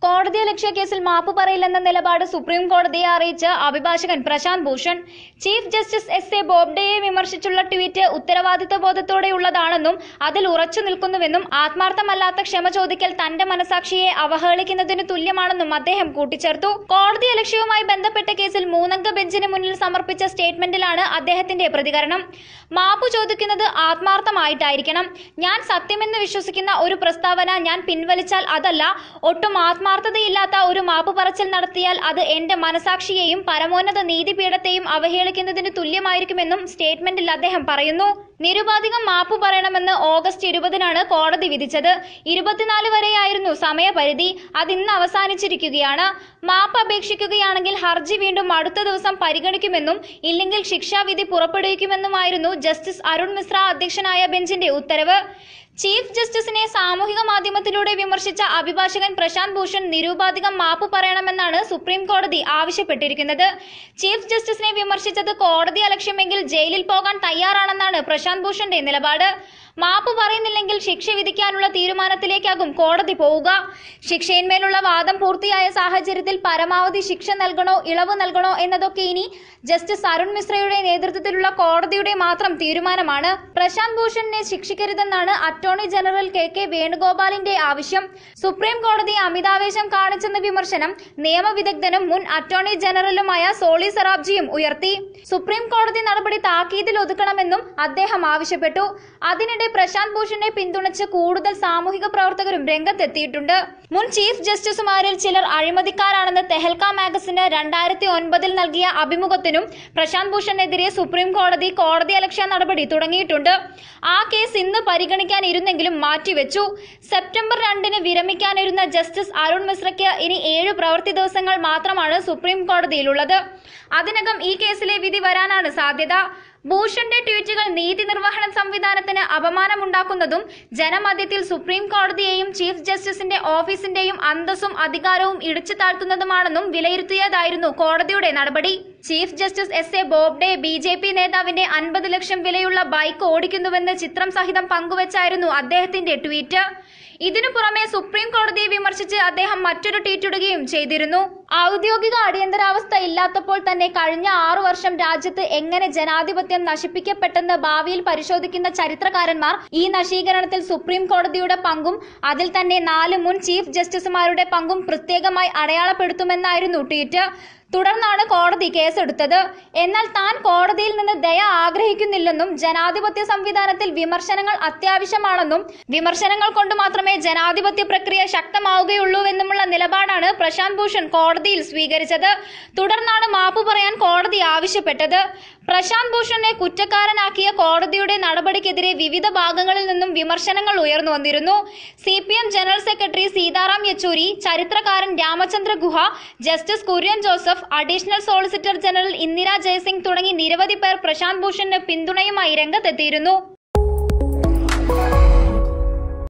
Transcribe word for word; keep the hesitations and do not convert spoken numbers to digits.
കോടതിയലക്ഷ്യ കേസിൽ മാപ്പ് പറയില്ലെന്ന നിലപാട് സുപ്രീം കോടതിയെ അറിയിച്ച അഭിഭാഷകൻ Prashant Bhushan. Chief justice S A ബോബ്ഡെയെ വിമർശിച്ചുള്ള ട്വീറ്റ് ഉത്തരവാദിത്ത ബോധത്തോടെയുള്ളതാണെന്നും അതിൽ ഉറച്ചു നിൽക്കുന്നുവെന്നും ആത്മാർത്ഥമല്ലാത്ത ക്ഷമ ചോദിക്കൽ തന്റെ മനസാക്ഷിയെ അവഹേളിക്കുന്നതിന് തുല്യമാണെന്നും അദ്ദേഹം കൂട്ടിച്ചേർത്തു. കോടതിയലക്ഷ്യവുമായി ബന്ധപ്പെട്ട കേസിൽ മൂന്നംഗ ബെഞ്ചിന് മുന്നിൽ സമർപ്പിച്ച സ്റ്റേറ്റ്മെന്റിലാണ് അദ്ദേഹത്തിന്റെ പ്രതികരണം. മാപ്പ് ചോദിക്കുന്നത് ആത്മാർത്ഥമായിട്ടായിരിക്കണം. ഞാൻ സത്യമെന്ന് വിശ്വസിക്കുന്ന ഒരു പ്രസ്താവന ഞാൻ പിൻവലിച്ചാൽ അതല്ല, ഒട്ടും ആത്മാർത്ഥതയില്ലാത്ത ഒരു മാപ്പ് പറച്ചിൽ നടത്തിയാൽ അത് എന്റെ മനസാക്ഷിയെയും പരമോന്നത നീതിപീഠത്തെയും അവഹേളിക്കുന്നതിന് തുല്യമായിരിക്കുമെന്നും സ്റ്റേറ്റ്മെന്റിൽ അദ്ദേഹം പറയുന്നു. നിരുപാധികം മാപ്പ് പറയണമെന്ന് ഓഗസ്റ്റ് ഇരുപതിനാണ് കോടതി വിധിച്ചത്. ഇരുപത്തിനാല് വരെയായിരുന്നു സമയപരിധി. അതിന്ന് അവസാനിച്ചിരിക്കുകയാണ്. മാപ്പ് അപേക്ഷിക്കുകയാണെങ്കിൽ ഹർജി വീണ്ടും അടുത്ത ദിവസം പരിഗണിക്കുമെന്നും ഇല്ലെങ്കിൽ ശിക്ഷാവിധി പുറപ്പെടുവിക്കുമെന്നുമായിരുന്നു ജസ്റ്റിസ് അരുൺ മിശ്ര അധ്യക്ഷനായ ബെഞ്ചിന്റെ ഉത്തരവ്. ചീഫ് ജസ്റ്റിസിനെ സാമൂഹിക മാധ്യമത്തിലൂടെ വിമർശിച്ച അഭിഭാഷകൻ പ്രശാന്ത് ഭൂഷൺ നിരുപാധികം മാപ്പ് പറയണമെന്നാണ് സുപ്രീം കോടതി ആവശ്യപ്പെട്ടിരിക്കുന്നത്. ചീഫ് ജസ്റ്റിസിനെ വിമർശിച്ചത് കോടതി അലക്ഷ്യമെങ്കിൽ ജയിലിൽ പോകാൻ തയ്യാറാണെന്നാണ് പ്രശാന്ത് ഭൂഷന്റെ നിലപാട്. മാപ്പ് പറയുന്നില്ലെങ്കിൽ ശിക്ഷ വിധിക്കാനുള്ള തീരുമാനത്തിലേക്കാകും കോടതി പോവുക. ശിക്ഷയിന്മേലുള്ള വാദം പൂർത്തിയായ സാഹചര്യത്തിൽ പരമാവധി ശിക്ഷ നൽകണോ ഇളവ് നൽകണോ എന്നതൊക്കെ ഇനി ജസ്റ്റിസ് അരുൺ മിശ്രയുടെ നേതൃത്വത്തിലുള്ള കോടതിയുടെ മാത്രം തീരുമാനമാണ്. പ്രശാന്ത് ഭൂഷണിനെ ശിക്ഷിക്കരുതെന്നാണ് അറ്റോർണി ജനറൽ കെ കെ വേണുഗോപാലിന്റെ ആവശ്യം. സുപ്രീം കോടതി അമിതാവേശം കാണിച്ചെന്ന വിമർശനം നിയമവിദഗ്ധനും മുൻ അറ്റോർണി ജനറലുമായ സോളി സെറാബ്ജിയും ഉയർത്തി. സുപ്രീം കോടതി നടപടി താക്കീതിൽ ഒതുക്കണമെന്നും അദ്ദേഹം ആവശ്യപ്പെട്ടു. അതിനിടെ പ്രശാന്ത് ഭൂഷണെ പിന്തുണച്ച് കൂടുതൽ സാമൂഹിക പ്രവർത്തകരും രംഗത്തെത്തിയിട്ടുണ്ട്. മുൻ ചീഫ് ജസ്റ്റിസുമാരിൽ ചിലർ അഴിമതിക്കാരാണെന്ന് തെഹൽക്ക മാഗസിന് രണ്ടായിരത്തി ഒൻപതിൽ നൽകിയ അഭിമുഖത്തിനും പ്രശാന്ത് ഭൂഷണെതിരെ സുപ്രീം കോടതി കോടതിയലക്ഷ്യ നടപടി തുടങ്ങിയിട്ടുണ്ട്. ആ കേസ് ഇന്ന് പരിഗണിക്കാനിരുന്നെങ്കിലും മാറ്റിവെച്ചു. സെപ്റ്റംബർ രണ്ടിന് വിരമിക്കാനിരുന്ന ജസ്റ്റിസ് അരുൺ മിശ്രയ്ക്ക് ഇനി ഏഴു പ്രവൃത്തി ദിവസങ്ങൾ മാത്രമാണ് സുപ്രീം കോടതിയിലുള്ളത്. അതിനകം ഈ കേസിലെ വിധി വരാനാണ് സാധ്യത. ഭൂഷന്റെ ട്വീറ്റുകൾ നീതി നിർവഹണ സംവിധാനത്തിന് അപമാനമുണ്ടാക്കുന്നതും ജനമധ്യത്തിൽ സുപ്രീം കോടതിയെയും ചീഫ് ജസ്റ്റിസിന്റെ ഓഫീസിന്റെയും അന്തസ്സും അധികാരവും ഇടിച്ചു താഴ്ത്തുന്നതുമാണെന്നും വിലയിരുത്തിയതായിരുന്നു കോടതിയുടെ നടപടി. Chief justice S A Bobde B J P നേതാവിന്റെ അൻപത് ലക്ഷം വിലയുള്ള ബൈക്ക് ഓടിക്കുന്നുവെന്ന് ചിത്രം സഹിതം പങ്കുവച്ചായിരുന്നു അദ്ദേഹത്തിന്റെ ട്വീറ്റ്. ഇതിനു പുറമെ സുപ്രീം കോടതിയെ വിമർശിച്ച് അദ്ദേഹം മറ്റൊരു ട്വീറ്റിടുകയും ചെയ്തിരുന്നു. ഔദ്യോഗിക അടിയന്തരാവസ്ഥ ഇല്ലാത്തപ്പോൾ തന്നെ കഴിഞ്ഞ ആറു വർഷം രാജ്യത്ത് എങ്ങനെ ജനാധിപത്യം നശിപ്പിക്കപ്പെട്ടെന്ന് ഭാവിയിൽ പരിശോധിക്കുന്ന ചരിത്രകാരന്മാർ ഈ നശീകരണത്തിൽ സുപ്രീം കോടതിയുടെ പങ്കും അതിൽ തന്നെ നാല് മുൻ ചീഫ് ജസ്റ്റിസുമാരുടെ പങ്കും പ്രത്യേകമായി അടയാളപ്പെടുത്തുമെന്നായിരുന്നു ട്വീറ്റ്. തുടർന്നാണ് കോടതി കേസെടുത്തത്. എന്നാൽ താൻ കോടതിയിൽ നിന്ന് ദയ ആഗ്രഹിക്കുന്നില്ലെന്നും ജനാധിപത്യ സംവിധാനത്തിൽ വിമർശനങ്ങൾ അത്യാവശ്യമാണെന്നും വിമർശനങ്ങൾ കൊണ്ട് മാത്രമേ ജനാധിപത്യ പ്രക്രിയ ശക്തമാവുകയുള്ളൂവെന്നുമുള്ള നിലപാടാണ് പ്രശാന്ത് ഭൂഷൺ കോടതിയിൽ സ്വീകരിച്ചത്. തുടർന്നാണ് മാപ്പ് പറയാൻ കോടതി ആവശ്യപ്പെട്ടത്. പ്രശാന്ത് ഭൂഷണെ കുറ്റക്കാരനാക്കിയ കോടതിയുടെ നടപടിക്കെതിരെ വിവിധ ഭാഗങ്ങളിൽ നിന്നും വിമർശനങ്ങൾ ഉയർന്നു വന്നിരുന്നു. C P M general secretary Sitaram Yechury, ചരിത്രകാരൻ Ramachandra Guha, justice Kurian Joseph, additional solicitor general Indira Jaising തുടങ്ങി നിരവധി പേർ പ്രശാന്ത് ഭൂഷണിന് പിന്തുണയുമായി രംഗത്തെത്തിയിരുന്നു.